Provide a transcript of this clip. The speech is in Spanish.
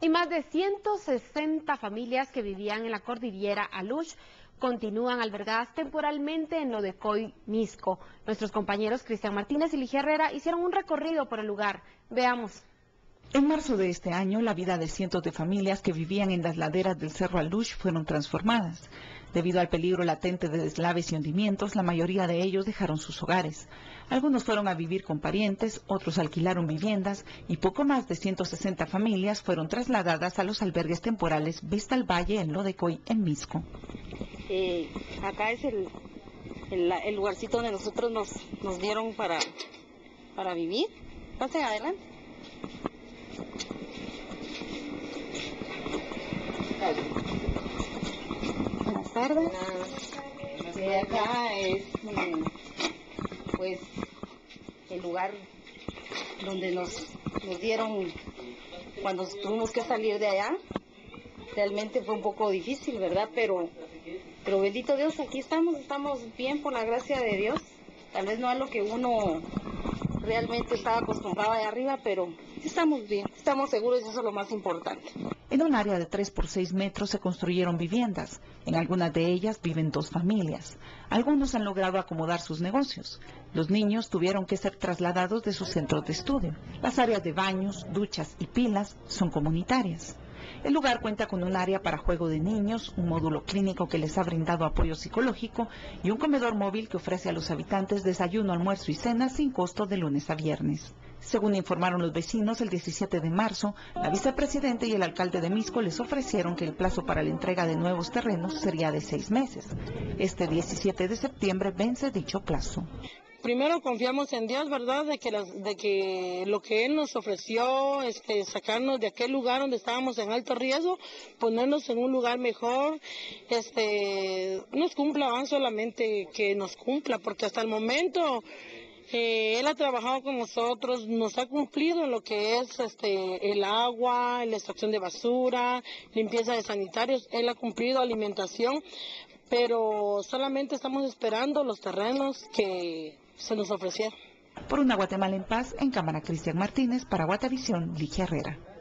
Y más de 160 familias que vivían en la cordillera Alush continúan albergadas temporalmente en Lodecoy, Misco. Nuestros compañeros Cristian Martínez y Ligia Herrera hicieron un recorrido por el lugar. Veamos. En marzo de este año, la vida de cientos de familias que vivían en las laderas del Cerro Alush fueron transformadas. Debido al peligro latente de deslaves y hundimientos, la mayoría de ellos dejaron sus hogares. Algunos fueron a vivir con parientes, otros alquilaron viviendas y poco más de 160 familias fueron trasladadas a los albergues temporales Vista al Valle en Lodecoy, en Misco. Acá es el lugarcito donde nosotros nos dieron para vivir. Pasen adelante. Buenas tardes. Acá es pues el lugar donde nos dieron cuando tuvimos que salir de allá. Realmente fue un poco difícil, ¿verdad? Pero bendito Dios, aquí estamos bien por la gracia de Dios. Tal vez no es lo que uno realmente estaba acostumbrado allá arriba, pero estamos bien, estamos seguros y eso es lo más importante. En un área de 3 por 6 metros se construyeron viviendas. En algunas de ellas viven 2 familias. Algunos han logrado acomodar sus negocios. Los niños tuvieron que ser trasladados de sus centros de estudio. Las áreas de baños, duchas y pilas son comunitarias. El lugar cuenta con un área para juego de niños, un módulo clínico que les ha brindado apoyo psicológico y un comedor móvil que ofrece a los habitantes desayuno, almuerzo y cena sin costo de lunes a viernes. Según informaron los vecinos, el 17 de marzo, la vicepresidenta y el alcalde de Misco les ofrecieron que el plazo para la entrega de nuevos terrenos sería de 6 meses. Este 17 de septiembre vence dicho plazo. Primero confiamos en Dios, ¿verdad? De que lo que Él nos ofreció, sacarnos de aquel lugar donde estábamos en alto riesgo, ponernos en un lugar mejor, nos cumpla, solamente que nos cumpla, porque hasta el momento Él ha trabajado con nosotros, nos ha cumplido en lo que es el agua, la extracción de basura, limpieza de sanitarios, Él ha cumplido alimentación, pero solamente estamos esperando los terrenos que se nos ofrecieron. Por una Guatemala en paz, en cámara Cristian Martínez, para Guatavisión, Ligia Herrera.